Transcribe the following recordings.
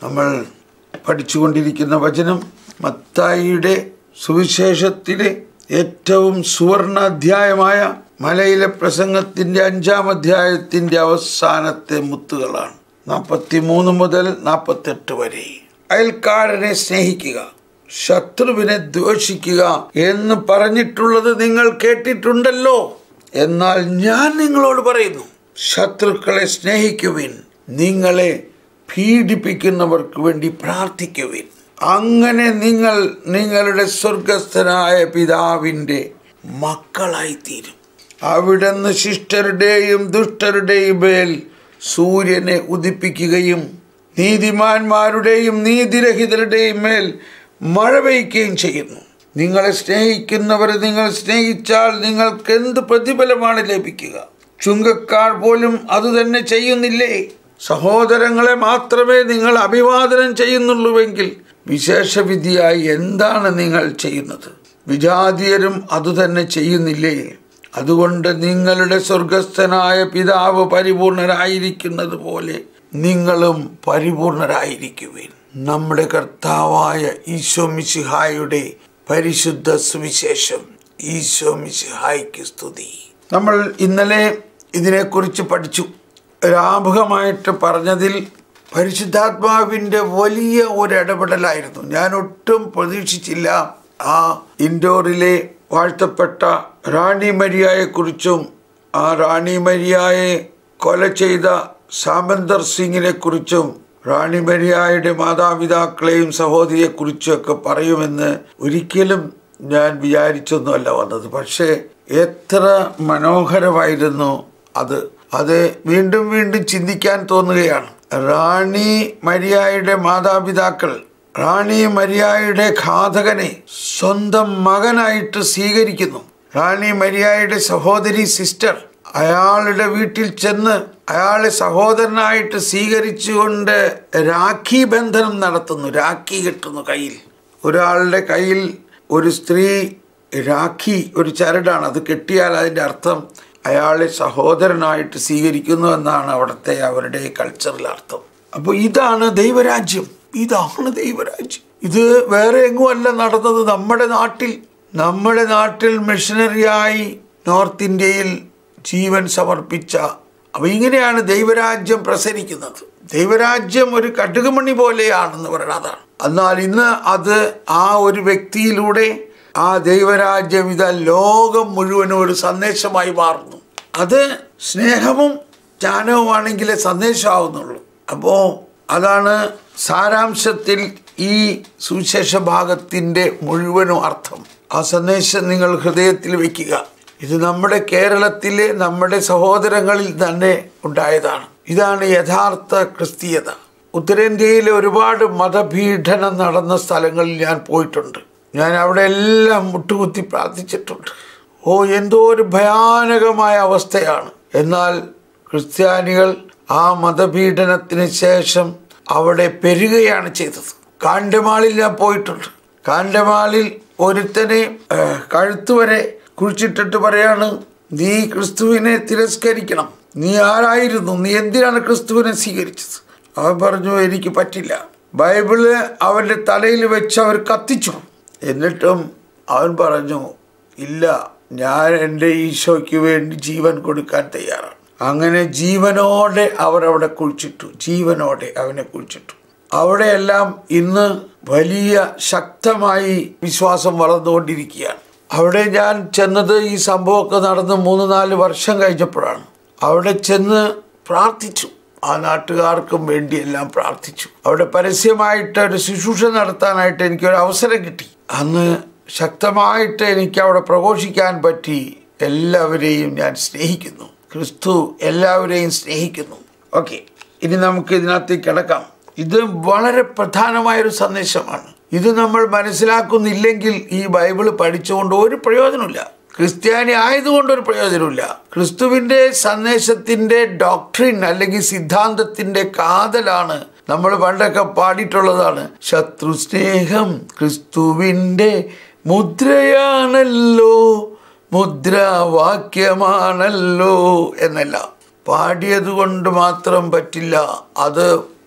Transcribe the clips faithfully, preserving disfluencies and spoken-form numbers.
നമ്മൾ പഠിച്ചുകൊണ്ടിരിക്കുന്ന വചനം മത്തായിയുടെ സുവിശേഷത്തിലെ ഏറ്റവും സുവർണ അധ്യായമായ മലയിലെ പ്രസംഗത്തിൻ്റെ അഞ്ചാം അധ്യായത്തിൻ്റെ അവസാനത്തെ മുത്തുകളാണ്. നാൽപ്പത്തി മൂന്ന് മുതൽ നാൽപ്പത്തെട്ട് വരെ. അയൽക്കാരനെ സ്നേഹിക്കുക, ശത്രുവിനെ ദ്വേഷിക്കുക എന്ന് പറഞ്ഞിട്ടുള്ളത് നിങ്ങൾ കേട്ടിട്ടുണ്ടല്ലോ. എന്നാൽ ഞാൻ നിങ്ങളോട് പറയുന്നു, ശത്രുക്കളെ സ്നേഹിക്കുവിൻ, നിങ്ങളെ പീഡിപ്പിക്കുന്നവർക്ക് വേണ്ടി പ്രാർത്ഥിക്കുവിൻ. അങ്ങനെ നിങ്ങൾ നിങ്ങളുടെ സ്വർഗസ്ഥനായ പിതാവിൻ്റെ മക്കളായിത്തീരും. അവിടുന്ന് ശിഷ്ടരുടെയും ദുഷ്ടരുടെയും മേൽ സൂര്യനെ ഉദിപ്പിക്കുകയും നീതിമാന്മാരുടെയും നീതിരഹിതരുടെയും മേൽ മഴ പെയ്യുകയും ചെയ്യുന്നു. നിങ്ങളെ സ്നേഹിക്കുന്നവരെ നിങ്ങൾ സ്നേഹിച്ചാൽ നിങ്ങൾക്ക് എന്ത് പ്രതിഫലമാണ് ലഭിക്കുക? ചുങ്കക്കാർ പോലും അതുതന്നെ ചെയ്യുന്നില്ലേ? സഹോദരങ്ങളെ മാത്രമേ നിങ്ങൾ അഭിവാദനം ചെയ്യുന്നുള്ളൂവെങ്കിൽ വിശേഷവിധിയായി എന്താണ് നിങ്ങൾ ചെയ്യുന്നത്? വിജാതീയരും അതുതന്നെ ചെയ്യുന്നില്ലേ? അതുകൊണ്ട് നിങ്ങളുടെ സ്വർഗസ്ഥനായ പിതാവ് പരിപൂർണരായിരിക്കുന്നത് പോലെ നിങ്ങളും പരിപൂർണരായിരിക്കുവിൻ. നമ്മുടെ കർത്താവായ ഈശോ മിശിഹായുടെ പരിശുദ്ധ സുവിശേഷം. ഈശോ മിശിഹായ്ക്ക് സ്തുതി. നമ്മൾ ഇന്നലെ ഇതിനെക്കുറിച്ച് പഠിച്ചു. ഒരാമുഖമായിട്ട് പറഞ്ഞതിൽ പരിശുദ്ധാത്മാവിൻ്റെ വലിയ ഒരു ഇടപെടലായിരുന്നു. ഞാൻ ഒട്ടും പ്രതീക്ഷിച്ചില്ല ആ ഇൻഡോറിലെ വാഴ്ത്തപ്പെട്ട റാണി മരിയയെക്കുറിച്ചും ആ റാണി മരിയയെ കൊല ചെയ്ത സാമന്തർ സിംഗിനെ കുറിച്ചും റാണി മരിയയുടെ മാതാപിതാക്കളെയും സഹോദരിയെക്കുറിച്ചും ഒക്കെ പറയുമെന്ന് ഒരിക്കലും ഞാൻ വിചാരിച്ചൊന്നുമല്ല വന്നത്. പക്ഷേ എത്ര മനോഹരമായിരുന്നു അത്. അത് വീണ്ടും വീണ്ടും ചിന്തിക്കാൻ തോന്നുകയാണ്. റാണി മരിയയുടെ മാതാപിതാക്കൾ റാണി മരിയയുടെ ഘാതകനെ സ്വന്തം മകനായിട്ട് സ്വീകരിക്കുന്നു. റാണി മരിയയുടെ സഹോദരി സിസ്റ്റർ അയാളുടെ വീട്ടിൽ ചെന്ന് അയാളെ സഹോദരനായിട്ട് സ്വീകരിച്ചുകൊണ്ട് രാഖി ബന്ധനം നടത്തുന്നു. രാഖി കെട്ടുന്നു കയ്യിൽ. ഒരാളുടെ കയ്യിൽ ഒരു സ്ത്രീ രാഖി, ഒരു ചരടാണ്, അത് കെട്ടിയാൽ അതിൻ്റെ അർത്ഥം അയാളെ സഹോദരനായിട്ട് സ്വീകരിക്കുന്നു എന്നാണ് അവിടുത്തെ അവരുടെ കൾച്ചറൽ അർത്ഥം. അപ്പോൾ ഇതാണ് ദൈവരാജ്യം. ഇതാണ് ദൈവരാജ്യം. ഇത് വേറെ എങ്ങുമല്ല നടന്നത്, നമ്മുടെ നാട്ടിൽ. നമ്മുടെ നാട്ടിൽ മിഷനറിയായി നോർത്ത് ഇന്ത്യയിൽ ജീവൻ സമർപ്പിച്ച. അപ്പോൾ ഇങ്ങനെയാണ് ദൈവരാജ്യം പ്രസരിക്കുന്നത്. ദൈവരാജ്യം ഒരു കടുകുമണി പോലെയാണെന്ന് പറയുന്നതാണ്. എന്നാൽ ഇന്ന് അത് ആ ഒരു വ്യക്തിയിലൂടെ ആ ദൈവരാജ്യം ഇതാ ലോകം മുഴുവനും ഒരു സന്ദേശമായി മാറുന്നു. അത് സ്നേഹവും ജ്ഞാനവുമാണെങ്കിലേ സന്ദേശമാവുന്നുള്ളൂ. അപ്പോൾ അതാണ് സാരാംശത്തിൽ ഈ സുവിശേഷ ഭാഗത്തിൻ്റെ മുഴുവനും അർത്ഥം. ആ സന്ദേശം നിങ്ങൾ ഹൃദയത്തിൽ വയ്ക്കുക. ഇത് നമ്മുടെ കേരളത്തിലെ നമ്മുടെ സഹോദരങ്ങളിൽ തന്നെ ഉണ്ടായതാണ്. ഇതാണ് യഥാർത്ഥ ക്രിസ്തീയത. ഉത്തരേന്ത്യയിലെ ഒരുപാട് മതപീഡനം നടന്ന സ്ഥലങ്ങളിൽ ഞാൻ പോയിട്ടുണ്ട്. ഞാൻ അവിടെ എല്ലാം മുട്ടുകുത്തി പ്രാർത്ഥിച്ചിട്ടുണ്ട്. ഓ, എന്തോ ഒരു ഭയാനകമായ അവസ്ഥയാണ്. എന്നാൽ ക്രിസ്ത്യാനികൾ ആ മതപീഡനത്തിന് ശേഷം അവിടെ പെരുകയാണ് ചെയ്തത്. കാണ്ഡമാളിൽ ഞാൻ പോയിട്ടുണ്ട്. കാണ്ഡമാളിൽ ഒരുത്തനെ കഴുത്തുവരെ കുഴിച്ചിട്ടിട്ട് പറയാണ്, നീ ക്രിസ്തുവിനെ തിരസ്കരിക്കണം. നീ ആരായിരുന്നു? നീ എന്തിനാണ് ക്രിസ്തുവിനെ സ്വീകരിച്ചത്? അവൻ പറഞ്ഞു, എനിക്ക് പറ്റില്ല. ബൈബിള് അവൻ്റെ തലയിൽ വെച്ച് അവർ കത്തിച്ചു. എന്നിട്ടും അവൻ പറഞ്ഞു, ഇല്ല, ഞാൻ എൻ്റെ ഈശോയ്ക്ക് വേണ്ടി ജീവൻ കൊടുക്കാൻ തയ്യാറാണ്. അങ്ങനെ ജീവനോടെ അവർ അവിടെ കുഴിച്ചിട്ടു. ജീവനോടെ അവനെ കുഴിച്ചിട്ടു. അവിടെയെല്ലാം ഇന്ന് വലിയ ശക്തമായി വിശ്വാസം വളർന്നുകൊണ്ടിരിക്കുകയാണ്. അവിടെ ഞാൻ ചെന്നത് ഈ സംഭവമൊക്കെ നടന്ന് മൂന്ന് നാല് വർഷം കഴിഞ്ഞപ്പോഴാണ്. അവിടെ ചെന്ന് പ്രാർത്ഥിച്ചു. ആ നാട്ടുകാർക്കും വേണ്ടിയെല്ലാം പ്രാർത്ഥിച്ചു. അവിടെ പരസ്യമായിട്ട് ഒരു ശുശ്രൂഷ നടത്താനായിട്ട് എനിക്കൊരു അവസരം കിട്ടി. അന്ന് ശക്തമായിട്ട് എനിക്ക് അവിടെ പ്രഘോഷിക്കാൻ പറ്റി. എല്ലാവരെയും ഞാൻ സ്നേഹിക്കുന്നു. ക്രിസ്തു എല്ലാവരെയും സ്നേഹിക്കുന്നു. ഓക്കെ, ഇനി നമുക്ക് ഇതിനകത്തേക്ക് കിടക്കാം. ഇത് വളരെ പ്രധാനമായൊരു സന്ദേശമാണ്. ഇത് നമ്മൾ മനസ്സിലാക്കുന്നില്ലെങ്കിൽ ഈ ബൈബിള് പഠിച്ചുകൊണ്ട് ഒരു പ്രയോജനമില്ല. ക്രിസ്ത്യാനി ആയതുകൊണ്ടൊരു പ്രയോജനമില്ല. ക്രിസ്തുവിൻ്റെ സന്ദേശത്തിൻ്റെ ഡോക്ട്രിൻ അല്ലെങ്കിൽ സിദ്ധാന്തത്തിൻ്റെ കാതലാണ് നമ്മൾ പണ്ടൊക്കെ പാടിയിട്ടുള്ളതാണ്. ശത്രു സ്നേഹം ക്രിസ്തുവിൻ്റെ മുദ്രയാണല്ലോ, മുദ്രാവാക്യമാണല്ലോ എന്നല്ല. പാടിയത് കൊണ്ട് മാത്രം പറ്റില്ല, അത്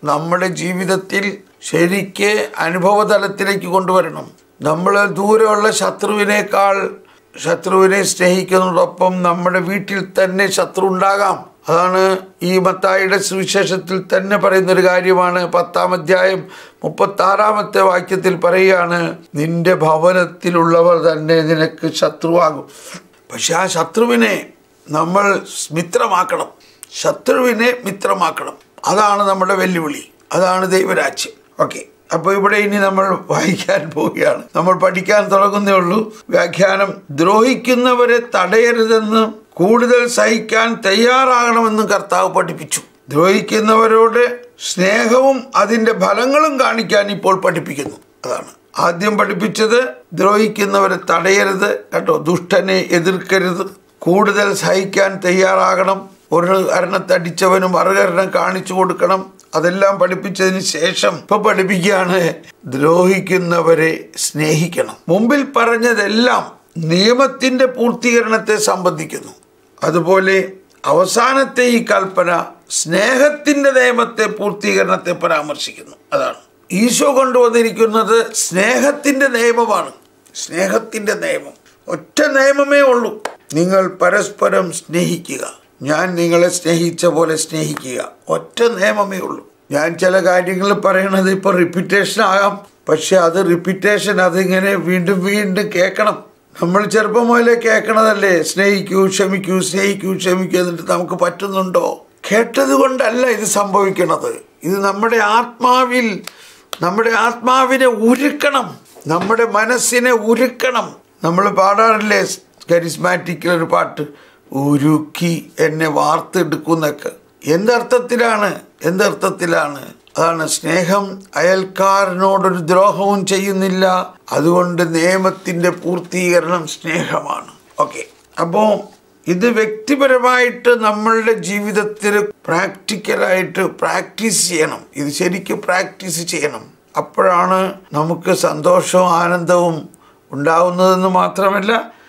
നമ്മുടെ ജീവിതത്തിൽ ശരിക്ക് അനുഭവതലത്തിലേക്ക് കൊണ്ടുവരണം. നമ്മൾ ദൂരെയുള്ള ശത്രുവിനേക്കാൾ ശത്രുവിനെ സ്നേഹിക്കുന്നതോടൊപ്പം നമ്മുടെ വീട്ടിൽ തന്നെ ശത്രു ഉണ്ടാകാം. അതാണ് ഈ മത്തായിയുടെ സുവിശേഷത്തിൽ തന്നെ പറയുന്നൊരു കാര്യമാണ്. പത്താം അധ്യായം മുപ്പത്താറാമത്തെ വാക്യത്തിൽ പറയുകയാണ്, നിന്റെ ഭവനത്തിലുള്ളവർ തന്നെ നിനക്ക് ശത്രുവാകും. പക്ഷെ ആ ശത്രുവിനെ നമ്മൾ മിത്രമാക്കണം. ശത്രുവിനെ മിത്രമാക്കണം. അതാണ് നമ്മുടെ വെല്ലുവിളി. അതാണ് ദൈവരാജ്യം. ഓക്കെ, അപ്പോൾ ഇവിടെ ഇനി നമ്മൾ വായിക്കാൻ പോവുകയാണ്. നമ്മൾ പഠിക്കാൻ തുടങ്ങുന്നേ ഉള്ളൂ. വ്യാഖ്യാനം: ദ്രോഹിക്കുന്നവരെ തടയരുതെന്ന് കൂടുതൽ സഹിക്കാൻ തയ്യാറാകണമെന്ന് കർത്താവ് പഠിപ്പിച്ചു. ദ്രോഹിക്കുന്നവരോട് സ്നേഹവും അതിൻ്റെ ഫലങ്ങളും കാണിക്കാൻ ഇപ്പോൾ പഠിപ്പിക്കുന്നു. അതാണ് ആദ്യം പഠിപ്പിച്ചത്. ദ്രോഹിക്കുന്നവരെ തടയരുത് കേട്ടോ, ദുഷ്ടനെ എതിർക്കരുത്, കൂടുതൽ സഹിക്കാൻ തയ്യാറാകണം, ഒരു കരണത്തടിച്ചവനും മറുകരണം കാണിച്ചു കൊടുക്കണം. അതെല്ലാം പഠിപ്പിച്ചതിന് ശേഷം ഇപ്പൊ പഠിപ്പിക്കുകയാണ് ദ്രോഹിക്കുന്നവരെ സ്നേഹിക്കണം. മുമ്പിൽ പറഞ്ഞതെല്ലാം നിയമത്തിന്റെ പൂർത്തീകരണത്തെ സംബന്ധിക്കുന്നു. അതുപോലെ അവസാനത്തെ ഈ കൽപ്പന സ്നേഹത്തിന്റെ നിയമത്തെ പൂർത്തീകരണത്തെ പരാമർശിക്കുന്നു. അതാണ് ഈശോ കൊണ്ടുവന്നിരിക്കുന്നത്. സ്നേഹത്തിന്റെ നിയമമാണ്. സ്നേഹത്തിന്റെ നിയമം, ഒറ്റ നിയമമേ ഉള്ളൂ. നിങ്ങൾ പരസ്പരം സ്നേഹിക്കുക, ഞാൻ നിങ്ങളെ സ്നേഹിച്ച പോലെ സ്നേഹിക്കുക. ഒറ്റ നിയമമേ ഉള്ളൂ. ഞാൻ ചില കാര്യങ്ങൾ പറയണത് ഇപ്പോൾ റിപ്പീറ്റേഷൻ ആകാം. പക്ഷെ അത് റിപ്പീറ്റേഷൻ അതിങ്ങനെ വീണ്ടും വീണ്ടും കേൾക്കണം. നമ്മൾ ചെറുപ്പം മുതലേ കേൾക്കണതല്ലേ, സ്നേഹിക്കൂ ക്ഷമിക്കൂ, സ്നേഹിക്കൂ ക്ഷമിക്കൂ. എന്നിട്ട് നമുക്ക് പറ്റുന്നുണ്ടോ? കേട്ടത് കൊണ്ടല്ല ഇത് സംഭവിക്കണത്. ഇത് നമ്മുടെ ആത്മാവിൽ, നമ്മുടെ ആത്മാവിനെ ഉരുക്കണം, നമ്മുടെ മനസ്സിനെ ഉരുക്കണം. നമ്മൾ പാടാറില്ലേ കരിസ്മാറ്റിക്കിലൊരു പാട്ട്, ഉരുക്കി എന്നെ വാർത്തെടുക്കുന്നൊക്കെ. എന്തർത്ഥത്തിലാണ്? എന്തർത്ഥത്തിലാണ്? അതാണ് സ്നേഹം. അയൽക്കാരനോടൊരു ദ്രോഹവും ചെയ്യുന്നില്ല. അതുകൊണ്ട് നിയമത്തിന്റെ പൂർത്തീകരണം സ്നേഹമാണ്. ഓക്കെ, അപ്പോൾ ഇത് വ്യക്തിപരമായിട്ട് നമ്മളുടെ ജീവിതത്തിൽ പ്രാക്ടിക്കലായിട്ട് പ്രാക്ടീസ് ചെയ്യണം. ഇത് ശരിക്കും പ്രാക്ടീസ് ചെയ്യണം. അപ്പോഴാണ് നമുക്ക് സന്തോഷവും ആനന്ദവും ഉണ്ടാവുന്നതെന്ന് മാത്രമല്ല,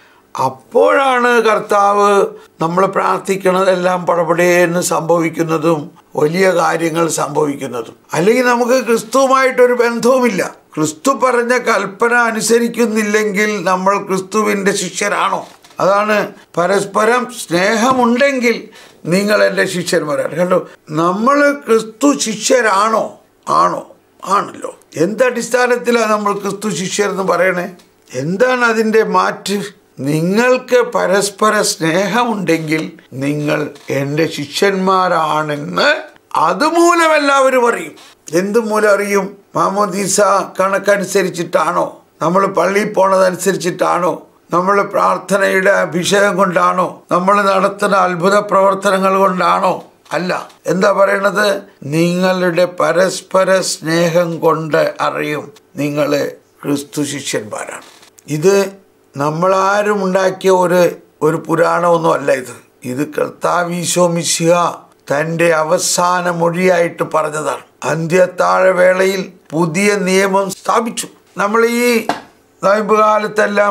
അപ്പോഴാണ് കർത്താവ് നമ്മൾ പ്രാർത്ഥിക്കുന്നതെല്ലാം പടപടേന്ന് സംഭവിക്കുന്നതും വലിയ കാര്യങ്ങൾ സംഭവിക്കുന്നതും. അല്ലെങ്കിൽ നമുക്ക് ക്രിസ്തുവുമായിട്ടൊരു ബന്ധവുമില്ല. ക്രിസ്തു പറഞ്ഞ കൽപ്പന അനുസരിക്കുന്നില്ലെങ്കിൽ നമ്മൾ ക്രിസ്തുവിൻ്റെ ശിഷ്യരാണോ? അതാണ് പരസ്പരം സ്നേഹമുണ്ടെങ്കിൽ നിങ്ങൾ എൻ്റെ ശിഷ്യന്മാരാണ്. കണ്ടോ, നമ്മൾ ക്രിസ്തു ശിഷ്യരാണോ? ആണോ? ആണല്ലോ. എന്തടിസ്ഥാനത്തിലാണ് നമ്മൾ ക്രിസ്തു ശിഷ്യർ എന്ന് പറയണേ? എന്താണ് അതിൻ്റെ മാറ്റ്? നിങ്ങൾക്ക് പരസ്പര സ്നേഹമുണ്ടെങ്കിൽ നിങ്ങൾ എൻ്റെ ശിഷ്യന്മാരാണെന്ന് അതുമൂലം എല്ലാവരും അറിയും. എന്തു മൂലം അറിയും? മാമോദീസ കണക്കനുസരിച്ചിട്ടാണോ? നമ്മൾ പള്ളിയിൽ പോണതനുസരിച്ചിട്ടാണോ? നമ്മൾ പ്രാർത്ഥനയുടെ അഭിഷേകം കൊണ്ടാണോ? നമ്മൾ നടത്തുന്ന അത്ഭുത പ്രവർത്തനങ്ങൾ കൊണ്ടാണോ? അല്ല. എന്താ പറയണത്? നിങ്ങളുടെ പരസ്പര സ്നേഹം കൊണ്ട് അറിയും നിങ്ങൾ ക്രിസ്തു ശിഷ്യന്മാരാണ്. ഇത് നമ്മളാരും ഉണ്ടാക്കിയ ഒരു ഒരു പുരാണമൊന്നും അല്ല. ഇത് ഇത് കർത്താവ് ഈശോ മിശിഹ തൻ്റെ അവസാന മൊഴിയായിട്ട് പറഞ്ഞതാണ്. അന്ത്യത്താഴവേളയിൽ പുതിയ നിയമം സ്ഥാപിച്ചു. നമ്മൾ ഈ നോയമ്പ് കാലത്തെല്ലാം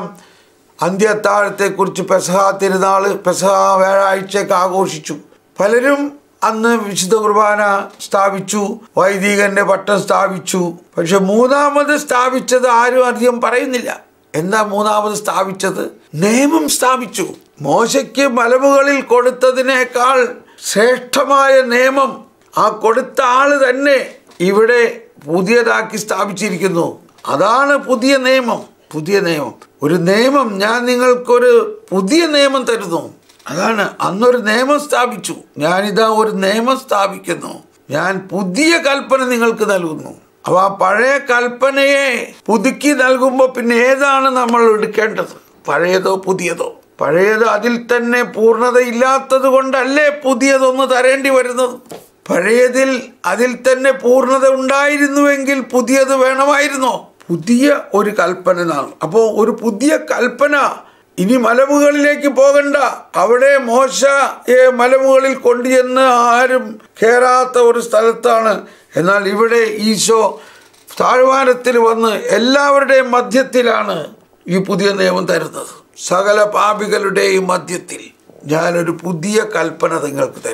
അന്ത്യത്താഴത്തെക്കുറിച്ച് പെസഹ തിരുനാൾ, പെസഹ വ്യാഴാഴ്ചയൊക്കെ ആഘോഷിച്ചു. പലരും അന്ന് വിശുദ്ധ കുർബാന സ്ഥാപിച്ചു, വൈദികന്റെ പട്ടം സ്ഥാപിച്ചു. പക്ഷെ മൂന്നാമത് സ്ഥാപിച്ചത് ആരും അധികം പറയുന്നില്ല. എന്താ മൂന്നാമത് സ്ഥാപിച്ചത്? നിയമം സ്ഥാപിച്ചു. മോശയ്ക്ക് മലമുകളിൽ കൊടുത്തതിനേക്കാൾ ശ്രേഷ്ഠമായ നിയമം ആ കൊടുത്ത ആള് തന്നെ ഇവിടെ പുതിയതാക്കി സ്ഥാപിച്ചിരിക്കുന്നു. അതാണ് പുതിയ നിയമം. പുതിയ നിയമം, ഒരു നിയമം. ഞാൻ നിങ്ങൾക്കൊരു പുതിയ നിയമം തരുന്നു. അതാണ് അന്നൊരു നിയമം സ്ഥാപിച്ചു. ഞാനിതാ ഒരു നിയമം സ്ഥാപിക്കുന്നു. ഞാൻ പുതിയ കൽപ്പന നിങ്ങൾക്ക് നൽകുന്നു. അപ്പോൾ ആ പഴയ കൽപ്പനയെ പുതുക്കി നൽകുമ്പോൾ പിന്നെ ഏതാണ് നമ്മൾ എടുക്കേണ്ടത്? പഴയതോ പുതിയതോ? പഴയത് അതിൽ തന്നെ പൂർണ്ണതയില്ലാത്തത് കൊണ്ടല്ലേ പുതിയതൊന്ന് തരേണ്ടി വരുന്നത്. പഴയതിൽ അതിൽ തന്നെ പൂർണ്ണത ഉണ്ടായിരുന്നുവെങ്കിൽ പുതിയത് വേണമായിരുന്നോ? പുതിയ ഒരു കൽപ്പന നാണ്. അപ്പോൾ ഒരു പുതിയ കൽപ്പന. ഇനി മലമുകളിലേക്ക് പോകണ്ട. അവിടെ മോശ മലമുകളിൽ കൊണ്ടുചെന്ന് ആരും കയറാത്ത ഒരു സ്ഥലത്താണ്. എന്നാൽ ഇവിടെ ഈശോ താഴ്വാരത്തിൽ വന്ന് എല്ലാവരുടെയും മധ്യത്തിലാണ് ഈ പുതിയ നിയമം തരുന്നത്. സകല പാപികളുടെയും മധ്യത്തിൽ ഞാനൊരു പുതിയ കൽപ്പന നിങ്ങൾക്ക് തരുന്നു.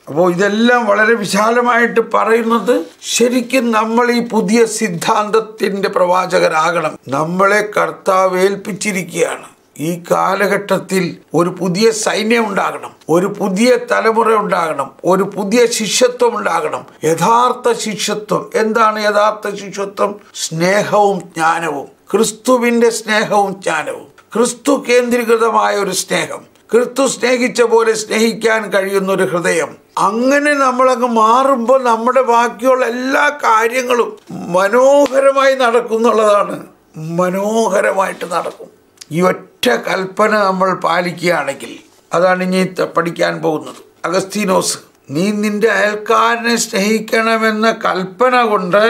അപ്പോൾ ഇതെല്ലാം വളരെ വിശാലമായിട്ട് പറയുന്നത് ശരിക്കും നമ്മൾ ഈ പുതിയ സിദ്ധാന്തത്തിൻ്റെ പ്രവാചകരാകണം. നമ്മളെ കർത്താവ് ഏൽപ്പിച്ചിരിക്കുകയാണ്. ഈ കാലഘട്ടത്തിൽ ഒരു പുതിയ സൈന്യം ഉണ്ടാകണം, ഒരു പുതിയ തലമുറ ഉണ്ടാകണം, ഒരു പുതിയ ശിഷ്യത്വം ഉണ്ടാകണം. യഥാർത്ഥ ശിഷ്യത്വം എന്താണ്? യഥാർത്ഥ ശിഷ്യത്വം സ്നേഹവും ജ്ഞാനവും, ക്രിസ്തുവിൻ്റെ സ്നേഹവും ജ്ഞാനവും, ക്രിസ്തു കേന്ദ്രീകൃതമായ ഒരു സ്നേഹം, ക്രിസ്തു സ്നേഹിച്ച പോലെ സ്നേഹിക്കാൻ കഴിയുന്ന ഒരു ഹൃദയം. അങ്ങനെ നമ്മളങ്ങ് മാറുമ്പോൾ നമ്മുടെ ബാക്കിയുള്ള എല്ലാ കാര്യങ്ങളും മനോഹരമായി നടക്കുന്നുള്ളതാണ്. മനോഹരമായിട്ട് നടക്കും. ഈ ഒറ്റ കൽപ്പന നമ്മൾ പാലിക്കുകയാണെങ്കിൽ, അതാണ് ഇനി പഠിക്കാൻ പോകുന്നത്. അഗസ്തീനോസ്, നീ നിന്റെ അയൽക്കാരനെ സ്നേഹിക്കണമെന്ന കൽപ്പന കൊണ്ട്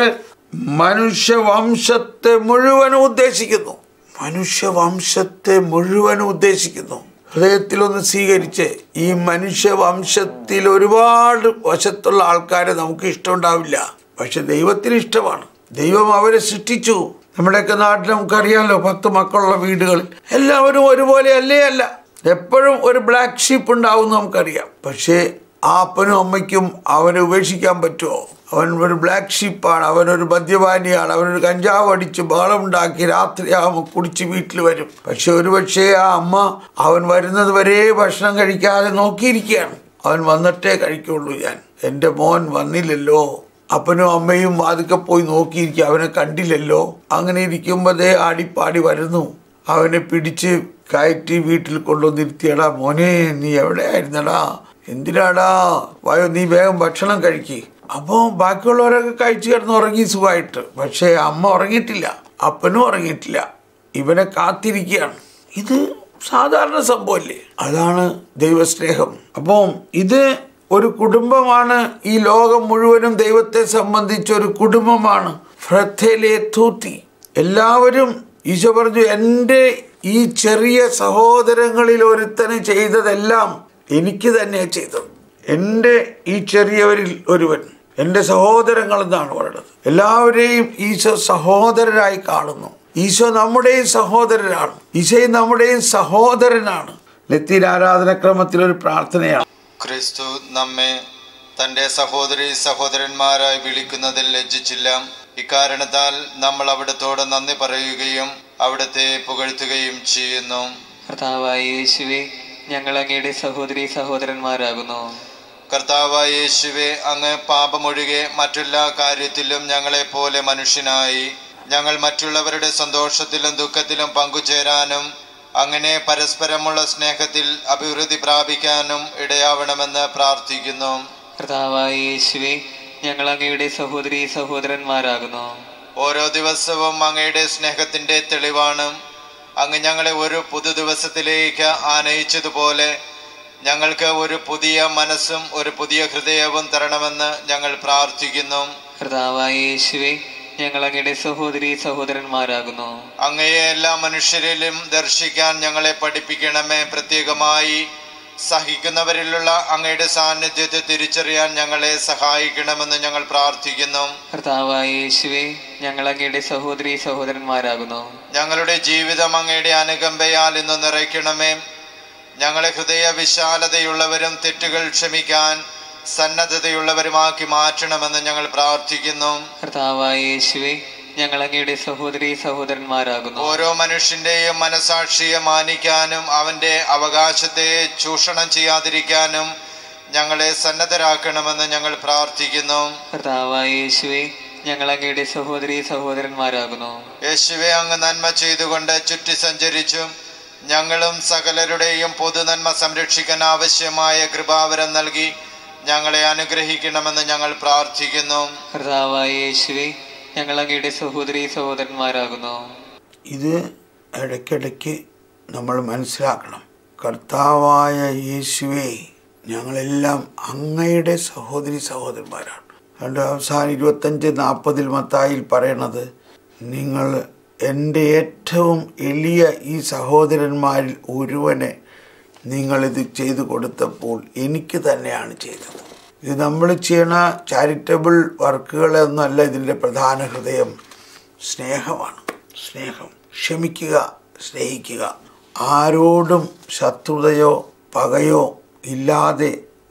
മനുഷ്യവംശത്തെ മുഴുവനും ഉദ്ദേശിക്കുന്നു. മനുഷ്യവംശത്തെ മുഴുവനും ഉദ്ദേശിക്കുന്നു. ഹൃദയത്തിലൊന്ന് സ്വീകരിച്ച്, ഈ മനുഷ്യവംശത്തിൽ ഒരുപാട് വശത്തുള്ള ആൾക്കാരെ നമുക്ക് ഇഷ്ടമുണ്ടാവില്ല, പക്ഷെ ദൈവത്തിന് ഇഷ്ടമാണ്. ദൈവം അവരെ സൃഷ്ടിച്ചു. നമ്മുടെയൊക്കെ നാട്ടിൽ നമുക്കറിയാമല്ലോ, പത്ത് മക്കളുള്ള വീടുകളിൽ എല്ലാവരും ഒരുപോലെ അല്ലേ? അല്ല, എപ്പോഴും ഒരു ബ്ലാക്ക് ഷീപ്പ് ഉണ്ടാവും നമുക്കറിയാം. പക്ഷേ ആ അപ്പനും അമ്മയ്ക്കും അവനെ ഉപേക്ഷിക്കാൻ പറ്റുമോ? അവൻ ഒരു ബ്ലാക്ക് ഷീപ്പാണ്, അവനൊരു മദ്യപാനിയാണ്, അവനൊരു കഞ്ചാവ് അടിച്ച് ബഹളമുണ്ടാക്കി രാത്രിയാകുമ്പോൾ കുടിച്ച് വീട്ടിൽ വരും. പക്ഷെ ഒരുപക്ഷെ ആ അമ്മ അവൻ വരുന്നത് വരെ ഭക്ഷണം കഴിക്കാതെ നോക്കിയിരിക്കുകയാണ്. അവൻ വന്നിട്ടേ കഴിക്കുള്ളൂ. ഞാൻ എൻ്റെ മോൻ വന്നില്ലല്ലോ. അപ്പനും അമ്മയും വാതിക്കെ പോയി നോക്കിയിരിക്കുക, അവനെ കണ്ടില്ലല്ലോ. അങ്ങനെ ഇരിക്കുമ്പോൾ ദേ ആടിപ്പാടി വരുന്നു. അവനെ പിടിച്ച് കയറ്റി വീട്ടിൽ കൊണ്ടുവന്നിരുത്തിയടാ, മോനെ നീ എവിടെയായിരുന്നടാ, എന്തിനാടാ, വായോ നീ വേഗം ഭക്ഷണം കഴിക്കി. അപ്പോൾ ബാക്കിയുള്ളവരൊക്കെ കഴിച്ചു കിടന്ന് ഉറങ്ങി സുഖമായിട്ട്. പക്ഷേ അമ്മ ഉറങ്ങിയിട്ടില്ല, അപ്പനും ഉറങ്ങിയിട്ടില്ല, ഇവനെ കാത്തിരിക്കുകയാണ്. ഇത് സാധാരണ സംഭവമല്ലേ? അതാണ് ദൈവസ്നേഹം. അപ്പം ഇത് ഒരു കുടുംബമാണ്. ഈ ലോകം മുഴുവനും ദൈവത്തെ സംബന്ധിച്ചൊരു കുടുംബമാണ്. ഫ്രത്തേലെ തൂത്തി എല്ലാവരും, ഈശോ പറഞ്ഞു, എൻ്റെ ഈ ചെറിയ സഹോദരങ്ങളിൽ ഒരുത്തന് ചെയ്തതെല്ലാം എനിക്ക് തന്നെ ചെയ്തത്. എൻ്റെ ഈ ചെറിയവരിൽ ഒരുവൻ എൻ്റെ സഹോദരങ്ങൾ എന്നാണ് പറയുന്നത്. എല്ലാവരെയും ഈശോ സഹോദരരായി കാണുന്നു. ഈശോ നമ്മുടെയും സഹോദരനാണ്. ഈശോയും നമ്മുടെയും സഹോദരനാണ്. ലത്തീൻ ആരാധനക്രമത്തിലൊരു പ്രാർത്ഥനയാണ്. ക്രിസ്തു നമ്മെ തൻ്റെ സഹോദരി സഹോദരന്മാരായി വിളിക്കുന്നതിൽ ലജ്ജിച്ചില്ല. ഇക്കാരണത്താൽ നമ്മൾ അവിടത്തോട് നന്ദി പറയുകയും അവിടുത്തെ പുകഴ്ത്തുകയും ചെയ്യുന്നു. കർത്താവായ യേശുവേ, ഞങ്ങൾ അങ്ങയുടെ സഹോദരി സഹോദരന്മാരാകുന്നു. കർത്താവായ യേശുവേ, അങ്ങ് പാപമൊഴികെ മറ്റെല്ലാ കാര്യത്തിലും ഞങ്ങളെപ്പോലെ മനുഷ്യനായി ഞങ്ങൾ മറ്റുള്ളവരുടെ സന്തോഷത്തിലും ദുഃഖത്തിലും പങ്കുചേരാനും അങ്ങനെ പരസ്പരമുള്ള സ്നേഹത്തിൽ അഭിവൃദ്ധി പ്രാപിക്കാനും ഇടയാവണമെന്ന് പ്രാർത്ഥിക്കുന്നു. കർത്താവായ യേശുവേ, ഞങ്ങൾ അങ്ങയുടെ സഹോദരി സഹോദരന്മാരാകുന്നു. ഓരോ ദിവസവും അങ്ങയുടെ സ്നേഹത്തിന്റെ തെളിവാണ്. അങ്ങ് ഞങ്ങളെ ഒരു പുതു ദിവസത്തിലേക്ക് ആനയിച്ചതുപോലെ ഞങ്ങൾക്ക് ഒരു പുതിയ മനസ്സും ഒരു പുതിയ ഹൃദയവും തരണമെന്ന് ഞങ്ങൾ പ്രാർത്ഥിക്കുന്നു. കർത്താവായ യേശുവേ, ഞങ്ങൾ അങ്ങയുടെ സഹോദരി സഹോദരന്മാരാകുന്നു. അങ്ങയെ എല്ലാ മനുഷ്യരിലും ദർശിക്കാൻ ഞങ്ങളെ പഠിപ്പിക്കണമേ. പ്രത്യേകമായി സഹിക്കുന്നവരിലുള്ള അങ്ങയുടെ സാന്നിധ്യത്തെ തിരിച്ചറിയാൻ ഞങ്ങളെ സഹായിക്കണമെന്ന് ഞങ്ങൾ പ്രാർത്ഥിക്കുന്നു. കർത്താവായ യേശുവേ, ഞങ്ങൾ അങ്ങയുടെ സഹോദരി സഹോദരന്മാരാകുന്നു. ഞങ്ങളുടെ ജീവിതം അങ്ങയുടെ അനുകമ്പയാൽ ഇന്ന് നിറയ്ക്കണമേ. ഞങ്ങളെ ഹൃദയ വിശാലതയുള്ളവരും തെറ്റുകൾ ക്ഷമിക്കാൻ സന്നദ്ധതയുള്ളവരുമാക്കി മാറ്റണമെന്ന് ഞങ്ങൾ പ്രാർത്ഥിക്കുന്നു. കർത്താവായ യേശുവേ, ഞങ്ങൾ അങ്ങയുടെ സഹോദരി സഹോദരന്മാരാകുന്നു. ഓരോ മനുഷ്യന്റെയും മനസാക്ഷിയെ മാനിക്കാനും അവന്റെ അവകാശത്തെ ചൂഷണം ചെയ്യാതിരിക്കാനും ഞങ്ങളെ സന്നദ്ധരാക്കണമെന്ന് ഞങ്ങൾ പ്രാർത്ഥിക്കുന്നു. കർത്താവായ യേശുവേ, ഞങ്ങൾ അങ്ങയുടെ സഹോദരി സഹോദരന്മാരാകുന്നു. യേശുവേ, അങ്ങ് നന്മ ചെയ്തുകൊണ്ട് ചുറ്റി സഞ്ചരിച്ചും ഞങ്ങളും സകലരുടെയും പൊതുനന്മ സംരക്ഷിക്കാൻ ആവശ്യമായ കൃപാവരം നൽകി ഞങ്ങളെ അനുഗ്രഹിക്കണമെന്ന് ഞങ്ങൾ പ്രാർത്ഥിക്കുന്നു. കർത്താവായ യേശുവേ, ഞങ്ങൾ അങ്ങയുടെ സഹോദരി സഹോദരന്മാരാകുന്നു. ഇത് ഇടയ്ക്കിടയ്ക്ക് നമ്മൾ മനസ്സിലാക്കണം. കർത്താവായ യേശുവേ, ഞങ്ങളെല്ലാം അങ്ങയുടെ സഹോദരി സഹോദരന്മാരാണ്. അതുകൊണ്ട് അവസാനം ഇരുപത്തഞ്ച് നാൽപ്പതിൽ മത്തായിൽ പറയണത്, നിങ്ങൾ എൻ്റെ ഏറ്റവും എളിയ ഈ സഹോദരന്മാരിൽ ഒരുവനെ നിങ്ങളിത് ചെയ്തു കൊടുത്തപ്പോൾ എനിക്ക് തന്നെയാണ് ചെയ്തത്. ഇത് നമ്മൾ ചെയ്യണ ചാരിറ്റബിൾ വർക്കുകളൊന്നുമല്ല. ഇതിൻ്റെ പ്രധാന ഹൃദയം സ്നേഹമാണ്. സ്നേഹം, ക്ഷമിക്കുക, സ്നേഹിക്കുക, ആരോടും ശത്രുതയോ പകയോ ഇല്ലാതെ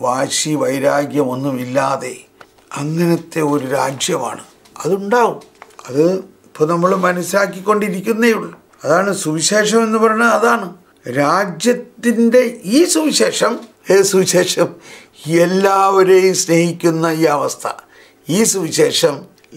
വാശി വൈരാഗ്യം ഒന്നുമില്ലാതെ അങ്ങനത്തെ ഒരു രാജ്യമാണ്. അതുണ്ടാവും. അത് ഇപ്പോൾ നമ്മൾ മനസ്സിലാക്കിക്കൊണ്ടിരിക്കുന്നേ ഉള്ളൂ. അതാണ് സുവിശേഷം എന്ന് പറയുന്നത്. അതാണ് രാജ്യത്തിൻ്റെ ഈ സുവിശേഷം. ഏത് സുവിശേഷം? എല്ലാവരെയും സ്നേഹിക്കുന്ന ഈ അവസ്ഥ. ഈ സുവിശേഷം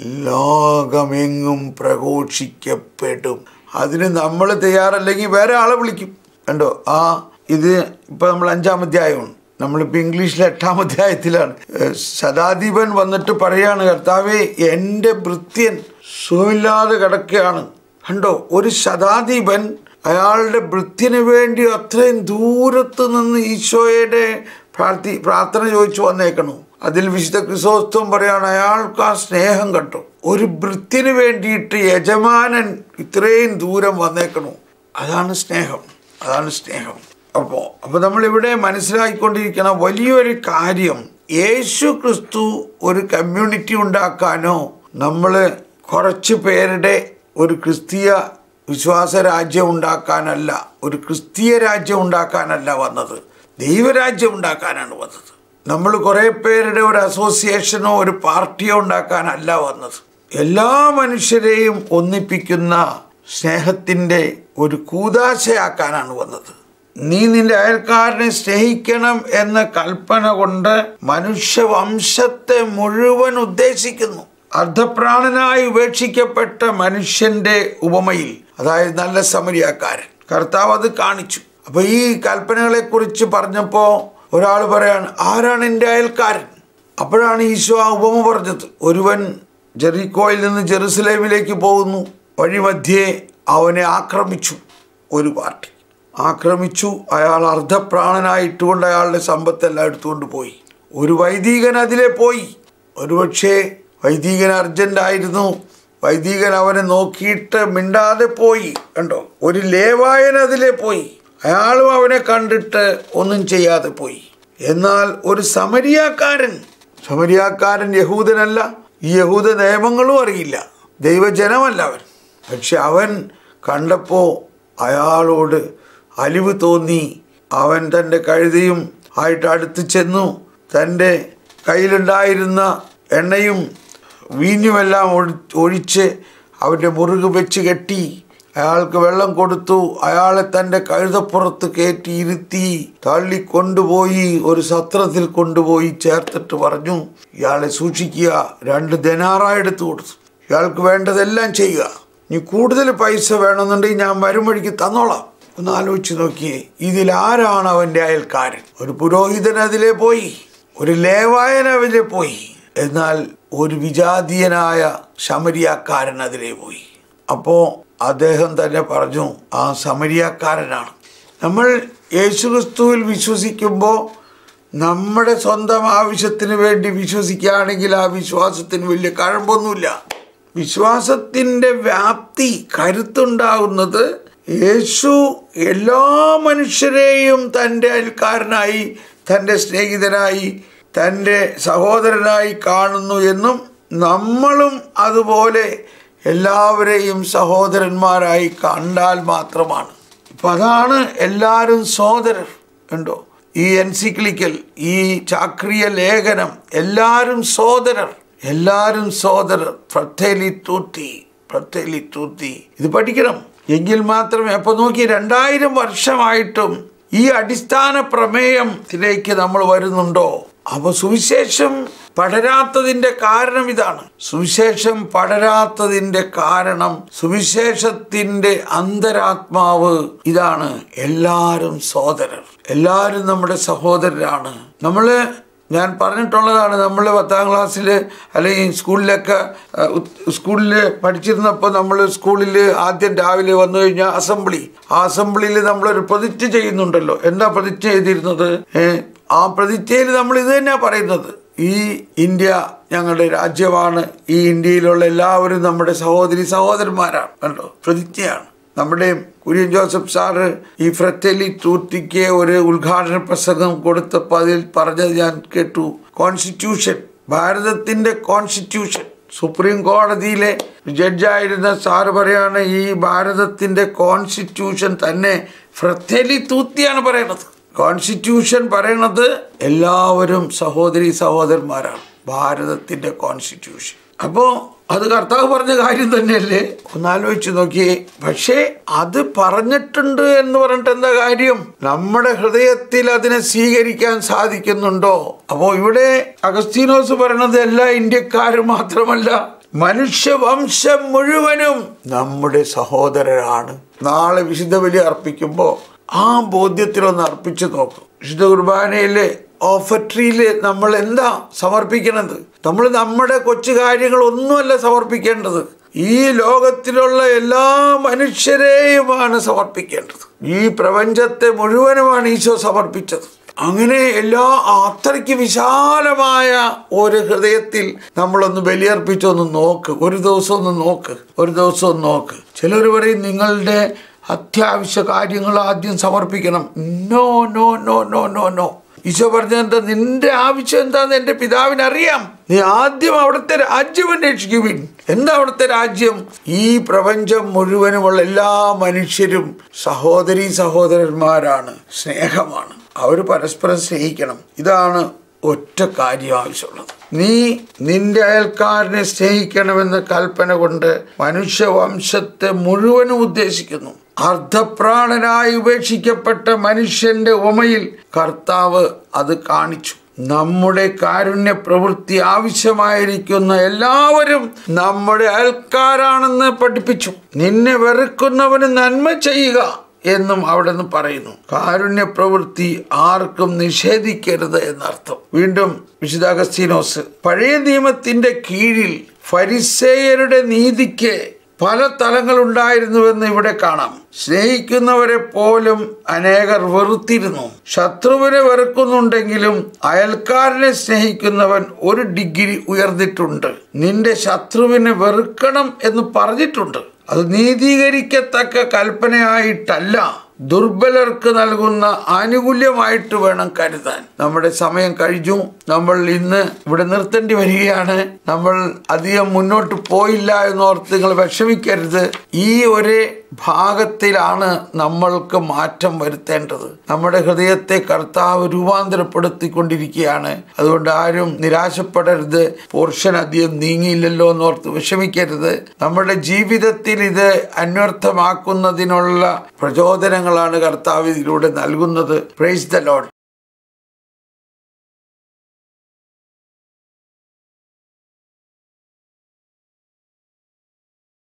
ലോകമെങ്ങും പ്രഘോഷിക്കപ്പെടും. അതിന് നമ്മൾ തയ്യാറല്ലെങ്കിൽ വേറെ ആളെ വിളിക്കും. കണ്ടോ? ആ ഇത് ഇപ്പം നമ്മൾ അഞ്ചാം അധ്യായമാണ്. നമ്മളിപ്പോൾ ഇംഗ്ലീഷിലെ എട്ടാം അധ്യായത്തിലാണ്. ശതാധിപൻ വന്നിട്ട് പറയാണ്, കർത്താവേ, എൻ്റെ ഭൃത്യൻ സുഖമില്ലാതെ കിടക്കുകയാണ്. കണ്ടോ? ഒരു ശതാധിപൻ അയാളുടെ ഭൃത്യന് വേണ്ടി അത്രയും ദൂരത്ത് നിന്ന് ഈശോയുടെ പ്രാർത്ഥി പ്രാർത്ഥന ചോദിച്ചു വന്നേക്കണു. അതിൽ വിശുദ്ധ ക്രിസോസ്തോം പറയാണ്, അയാൾക്ക് ആ സ്നേഹം കണ്ടു. ഒരു ഭൃത്യന് വേണ്ടിയിട്ട് യജമാനൻ ഇത്രയും ദൂരം വന്നേക്കണു. അതാണ് സ്നേഹം. അതാണ് സ്നേഹം. അപ്പോൾ അപ്പോൾ നമ്മളിവിടെ മനസ്സിലാക്കിക്കൊണ്ടിരിക്കണം വലിയൊരു കാര്യം. യേശു ക്രിസ്തു ഒരു കമ്മ്യൂണിറ്റി ഉണ്ടാക്കാനോ നമ്മൾ കുറച്ച് പേരുടെ ഒരു ക്രിസ്തീയ വിശ്വാസ രാജ്യം ഉണ്ടാക്കാനല്ല, ഒരു ക്രിസ്തീയ രാജ്യം ഉണ്ടാക്കാനല്ല വന്നത്, ദൈവരാജ്യം ഉണ്ടാക്കാനാണ് വന്നത്. നമ്മൾ കുറേ പേരുടെ ഒരു അസോസിയേഷനോ ഒരു പാർട്ടിയോ ഉണ്ടാക്കാനല്ല വന്നത്. എല്ലാ മനുഷ്യരെയും ഒന്നിപ്പിക്കുന്ന സ്നേഹത്തിൻ്റെ ഒരു കൂദാശയാക്കാനാണ് വന്നത്. നീ നിന്റെ അയൽക്കാരനെ സ്നേഹിക്കണം എന്ന കൽപ്പന കൊണ്ട് മനുഷ്യവംശത്തെ മുഴുവൻ ഉദ്ദേശിക്കുന്നു. അർദ്ധപ്രാണനായി ഉപേക്ഷിക്കപ്പെട്ട മനുഷ്യന്റെ ഉപമയിൽ, അതായത് നല്ല സമരിയാക്കാരൻ, കർത്താവ് അത് കാണിച്ചു. അപ്പൊ ഈ കൽപ്പനകളെ കുറിച്ച് പറഞ്ഞപ്പോൾ ഒരാൾ പറയാണ്, ആരാണ് എൻ്റെ അയൽക്കാരൻ? അപ്പോഴാണ് ഈശോ ആ ഉപമ പറഞ്ഞത്. ഒരുവൻ ജെറിക്കോയിൽ നിന്ന് ജെറുസലേമിലേക്ക് പോകുന്നു. വഴിമധ്യേ അവനെ ആക്രമിച്ചു ഒരു പാർട്ടി. ആക്രമിച്ചു. അയാൾ അർദ്ധപ്രാണനായിട്ടുകൊണ്ട് അയാളുടെ സമ്പത്തെല്ലാം എടുത്തുകൊണ്ട് പോയി. ഒരു വൈദികൻ അതിലെ പോയി. ഒരുപക്ഷെ വൈദികൻ അർജന്റായിരുന്നു. വൈദികൻ അവനെ നോക്കിയിട്ട് മിണ്ടാതെ പോയി. കണ്ടോ? ഒരു ലേവായൻ അതിലെ പോയി. അയാളും അവനെ കണ്ടിട്ട് ഒന്നും ചെയ്യാതെ പോയി. എന്നാൽ ഒരു സമരിയാക്കാരൻ, സമരിയാക്കാരൻ യഹൂദനല്ല, ഈ യഹൂദ നിയമങ്ങളും അറിയില്ല, ദൈവജനമല്ല അവൻ. പക്ഷെ അവൻ കണ്ടപ്പോൾ അയാളോട് അലിവ് തോന്നി. അവൻ തൻ്റെ കഴുതയും ആയിട്ട് അടുത്ത് ചെന്നു. തൻ്റെ കയ്യിലുണ്ടായിരുന്ന എണ്ണയും വീഞ്ഞുമെല്ലാം ഒഴിച്ച് അവൻ്റെ മുറുക് വെച്ച് കെട്ടി അയാൾക്ക് വെള്ളം കൊടുത്തു. അയാളെ തൻ്റെ കഴുതപ്പുറത്ത് കയറ്റി ഇരുത്തി തള്ളിക്കൊണ്ടുപോയി ഒരു സത്രത്തിൽ കൊണ്ടുപോയി ചേർത്തിട്ട് പറഞ്ഞു, ഇയാളെ സൂക്ഷിക്കുക, രണ്ട് ദനാറായി എടുത്തു കൊടുത്തു. ഇയാൾക്ക് വേണ്ടതെല്ലാം ചെയ്യുക. ഇനി കൂടുതൽ പൈസ വേണമെന്നുണ്ടെങ്കിൽ ഞാൻ വരുംവഴിക്ക് തന്നോളാം. ഒന്ന് ആലോചിച്ച് നോക്കിയേ, ഇതിലാരാണ് അവൻ്റെ അയൽക്കാരൻ? ഒരു പുരോഹിതൻ അതിലെ പോയി, ഒരു ലേവായൻ അതിലെ പോയി, എന്നാൽ ഒരു വിജാതീയനായ ശമരിയാക്കാരൻ അതിലെ പോയി. അപ്പോൾ അദ്ദേഹം തന്നെ പറഞ്ഞു, ആ സമരിയാക്കാരനാണ്. നമ്മൾ യേശുക്രിസ്തുവിൽ വിശ്വസിക്കുമ്പോൾ നമ്മുടെ സ്വന്തം ആവശ്യത്തിന് വേണ്ടി വിശ്വസിക്കുകയാണെങ്കിൽ ആ വിശ്വാസത്തിന് വലിയ കഴമ്പൊന്നുമില്ല. വിശ്വാസത്തിൻ്റെ വ്യാപ്തി, കരുത്തുണ്ടാകുന്നത് യേശു എല്ലാ മനുഷ്യരെയും തൻ്റെ അയൽക്കാരനായി, തൻ്റെ സ്നേഹിതനായി, തൻ്റെ സഹോദരനായി കാണുന്നു എന്നും നമ്മളും അതുപോലെ എല്ലാവരെയും സഹോദരന്മാരായി കണ്ടാൽ മാത്രമാണ്. ഇപ്പം അതാണ് എല്ലാവരും സഹോദരർ. ഉണ്ടോ? ഈ എൻസിക്ലിക്കൽ, ഈ ചാക്രിയ ലേഖനം, എല്ലാവരും സഹോദരർ, എല്ലാവരും സഹോദരർ. ഫ്രത്തേലി ടൂത്തി, ഫ്രത്തേലി ടൂത്തി, ഇത് പഠിക്കണം. എങ്കിൽ മാത്രമേ. അപ്പോൾ നോക്കി, രണ്ടായിരം വർഷമായിട്ടും ഈ അടിസ്ഥാന പ്രമേയത്തിലേക്ക് നമ്മൾ വരുന്നുണ്ടോ? അപ്പോൾ സുവിശേഷം പടരാത്തതിൻ്റെ കാരണം ഇതാണ്. സുവിശേഷം പടരാത്തതിൻ്റെ കാരണം, സുവിശേഷത്തിൻ്റെ അന്തരാത്മാവ് ഇതാണ്. എല്ലാവരും സഹോദരർ, എല്ലാവരും നമ്മുടെ സഹോദരരാണ്. നമ്മൾ ഞാൻ പറഞ്ഞിട്ടുള്ളതാണ്, നമ്മൾ പത്താം ക്ലാസ്സിൽ അല്ലെങ്കിൽ സ്കൂളിലൊക്കെ സ്കൂളിൽ പഠിച്ചിരുന്നപ്പോൾ നമ്മൾ സ്കൂളിൽ ആദ്യം രാവിലെ വന്നു കഴിഞ്ഞാൽ അസംബ്ലി, ആ അസംബ്ലിയിൽ നമ്മളൊരു പ്രതിജ്ഞ ചെയ്യുന്നുണ്ടല്ലോ. എന്താ പ്രതിജ്ഞ ചെയ്തിരുന്നത്? ആ പ്രതിജ്ഞയിൽ നമ്മൾ ഇത് തന്നെയാണ് പറയുന്നത്, ഈ ഇന്ത്യ ഞങ്ങളുടെ രാജ്യമാണ്, ഈ ഇന്ത്യയിലുള്ള എല്ലാവരും നമ്മുടെ സഹോദരി സഹോദരന്മാരാണ്. കണ്ടോ? പ്രതിജ്ഞയാണ്. നമ്മുടെ കുര്യൻ ജോസഫ് സാറ് ഈ ഫ്രത്തേലി ടൂത്തിക്ക് ഒരു ഉദ്ഘാടന പ്രസംഗം കൊടുത്തപ്പോൾ അതിൽ പറഞ്ഞത് ഞാൻ കേട്ടു. കോൺസ്റ്റിറ്റ്യൂഷൻ, ഭാരതത്തിൻ്റെ കോൺസ്റ്റിറ്റ്യൂഷൻ, സുപ്രീം കോടതിയിലെ ജഡ്ജായിരുന്ന സാറ് പറയാണ്, ഈ ഭാരതത്തിൻ്റെ കോൺസ്റ്റിറ്റ്യൂഷൻ തന്നെ ഫ്രത്തേലി ടൂത്തിയാണ് പറയണത്. കോൺസ്റ്റിറ്റ്യൂഷൻ പറയണത് എല്ലാവരും സഹോദരി സഹോദരന്മാരാണ്. ഭാരതത്തിന്റെ കോൺസ്റ്റിറ്റ്യൂഷൻ. അപ്പോൾ അത് കർത്താവ് പറഞ്ഞ കാര്യം തന്നെയല്ലേ? ഒന്നാലോചിച്ച് നോക്കിയേ. പക്ഷേ അത് പറഞ്ഞിട്ടുണ്ട് എന്ന് പറഞ്ഞിട്ട് എന്താ കാര്യം? നമ്മുടെ ഹൃദയത്തിൽ അതിനെ സ്വീകരിക്കാൻ സാധിക്കുന്നുണ്ടോ? അപ്പോൾ ഇവിടെ അഗസ്തീനോസ് പറയണത് എല്ലാ ഇന്ത്യക്കാരും മാത്രമല്ല, മനുഷ്യവംശം മുഴുവനും നമ്മുടെ സഹോദരരാണ്. നാളെ വിശുദ്ധ ബലി അർപ്പിക്കുമ്പോൾ ആ ബോധ്യത്തിലൊന്ന് അർപ്പിച്ചു നോക്കും. വിശുദ്ധ കുർബാനയിലെ ഓഫട്രിയില് നമ്മൾ എന്താ സമർപ്പിക്കണത്? നമ്മൾ നമ്മുടെ കൊച്ചു കാര്യങ്ങളൊന്നുമല്ല സമർപ്പിക്കേണ്ടത്. ഈ ലോകത്തിലുള്ള എല്ലാ മനുഷ്യരെയുമാണ് സമർപ്പിക്കേണ്ടത്. ഈ പ്രപഞ്ചത്തെ മുഴുവനുമാണ് ഈശോ സമർപ്പിച്ചത്. അങ്ങനെ എല്ലാ അത്രയ്ക്ക് വിശാലമായ ഒരു ഹൃദയത്തിൽ നമ്മളൊന്ന് ബലിയർപ്പിച്ചൊന്ന് നോക്ക്. ഒരു ദിവസം ഒന്ന് നോക്ക് ഒരു ദിവസം ഒന്ന് നോക്ക് ചിലർ പറയും നിങ്ങളുടെ അത്യാവശ്യ കാര്യങ്ങൾ ആദ്യം സമർപ്പിക്കണം. No no no no no no Isho പറഞ്ഞെന്താ? നിന്റെ ആവശ്യം എന്താന്ന് എൻ്റെ പിതാവിന് അറിയാം. നീ ആദ്യം അവിടുത്തെ രാജ്യം അന്വേഷിക്കുവിൻ. എന്താ അവിടുത്തെ രാജ്യം? ഈ പ്രപഞ്ചം മുഴുവനുമുള്ള എല്ലാ മനുഷ്യരും സഹോദരീ സഹോദരന്മാരാണ്, സ്നേഹമാണ്. അവർ പരസ്പരം സ്നേഹിക്കണം. ഇതാണ് ഒറ്റ കാര്യം ആവശ്യമുള്ളത്. നീ നിന്റെ അയൽക്കാരനെ സ്നേഹിക്കണമെന്ന കൽപ്പന കൊണ്ട് മനുഷ്യവംശത്തെ മുഴുവനും ഉദ്ദേശിക്കുന്നു. അർദ്ധപ്രാണനായി ഉപേക്ഷിക്കപ്പെട്ട മനുഷ്യന്റെ ഉപമയിൽ കർത്താവ് അത് കാണിച്ചു. നമ്മുടെ കാരുണ്യ പ്രവൃത്തി ആവശ്യമായിരിക്കുന്ന എല്ലാവരും നമ്മുടെ അയൽക്കാരാണെന്ന് പഠിപ്പിച്ചു. നിന്നെ വെറുക്കുന്നവന് നന്മ ചെയ്യുക എന്നും അവിടെ നിന്ന് പറയുന്നു. കാരുണ്യ പ്രവൃത്തി ആർക്കും നിഷേധിക്കരുത് എന്നർത്ഥം. വീണ്ടും വിശുദ്ധ അഗസ്തീനോസ് പഴയ നിയമത്തിന്റെ കീഴിൽ ഫരിസേയരുടെ നീതിക്ക് പല തലങ്ങളുണ്ടായിരുന്നുവെന്ന് ഇവിടെ കാണാം. സ്നേഹിക്കുന്നവരെ പോലും അനേകർ വെറുത്തിരുന്നു. ശത്രുവിനെ വെറുക്കുന്നുണ്ടെങ്കിലും അയൽക്കാരനെ സ്നേഹിക്കുന്നവൻ ഒരു ഡിഗ്രി ഉയർന്നിട്ടുണ്ട്. നിന്റെ ശത്രുവിനെ വെറുക്കണം എന്ന് പറഞ്ഞിട്ടുണ്ട്. അത് നീതീകരിക്കത്തക്ക കൽപ്പനയായിട്ടല്ല, ദുർബലർക്ക് നൽകുന്ന ആനുകൂല്യമായിട്ട് വേണം കരുതാൻ. നമ്മുടെ സമയം കഴിഞ്ഞു. നമ്മൾ ഇന്ന് ഇവിടെ നിർത്തേണ്ടി വരികയാണ്. നമ്മൾ അധികം മുന്നോട്ട് പോയില്ല എന്നോർത്ത് നിങ്ങൾ വിഷമിക്കരുത്. ഈ ഒരു ഭാഗത്തിലാണ് നമ്മൾക്ക് മാറ്റം വരുത്തേണ്ടത്. നമ്മുടെ ഹൃദയത്തെ കർത്താവ് രൂപാന്തരപ്പെടുത്തിക്കൊണ്ടിരിക്കുകയാണ്. അതുകൊണ്ട് ആരും നിരാശപ്പെടരുത്. പോർഷൻ അധികം നീങ്ങിയില്ലല്ലോ എന്നോർത്ത് വിഷമിക്കരുത്. നമ്മുടെ ജീവിതത്തിൽ ഇത് അന്വർത്ഥമാക്കുന്നതിനുള്ള പ്രചോദനങ്ങളാണ് കർത്താവ് ഇതിലൂടെ നൽകുന്നത്. Praise the Lord.